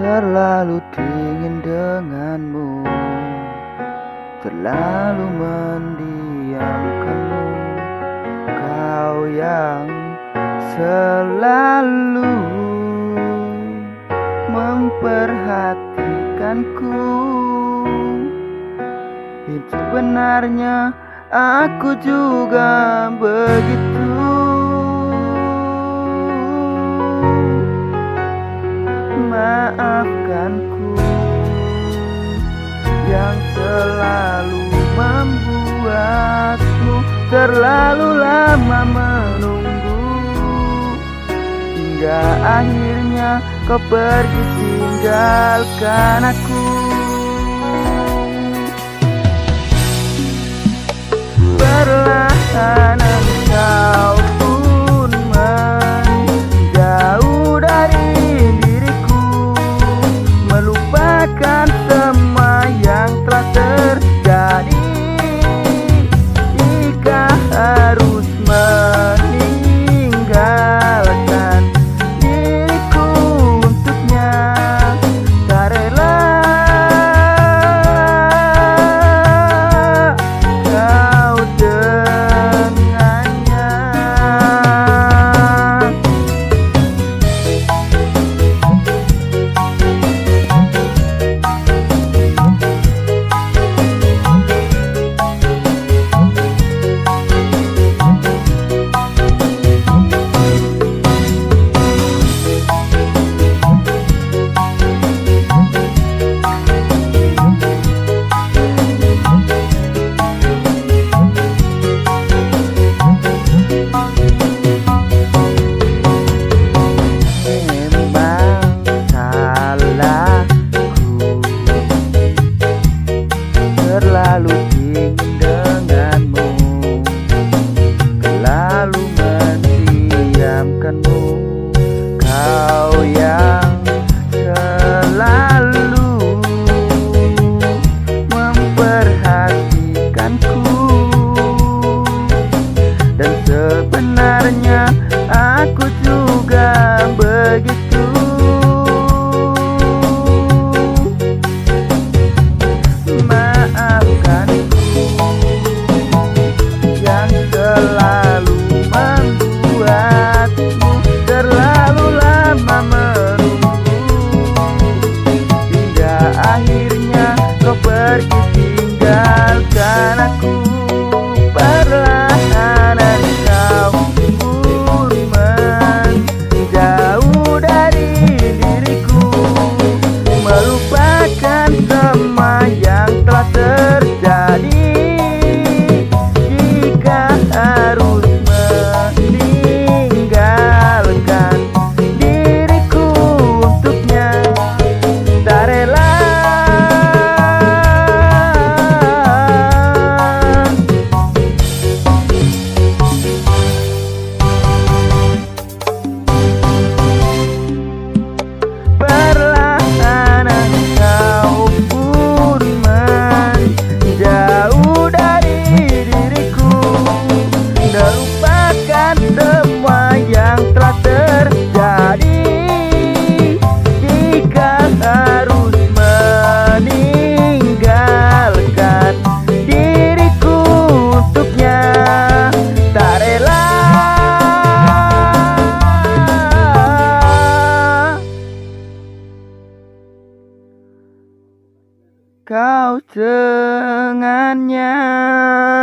Terlalu dingin denganmu, terlalu mendiamkanmu. Kau yang selalu memperhatikanku. Itu benarnya aku juga begitu. Maafkanku yang selalu membuatmu terlalu lama menunggu, hingga akhirnya kau pergi tinggalkan aku. Perlahan engkau pun menjauh dari diriku, melupakan semua yang telah terjadi. Jika harus meninggalkan diriku untuknya, tak rela kau dengannya. Terlalu dingin denganmu, terlalu mendiamkanmu. Kau yang selalu memperhatikanku, dan sebenarnya aku juga begitu. Pergi tinggalkan aku. Perlahan engkau pun menjauh dari diriku, melupakan semua yang telah terjadi. Jika harus meninggalkan diriku untuknya, tak rela semua yang telah terjadi. Jika harus meninggalkan diriku untuknya, tak rela kau dengannya.